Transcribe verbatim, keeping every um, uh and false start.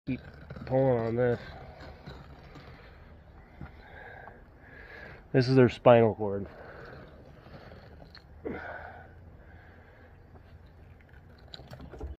Keep pulling on this. This is their spinal cord.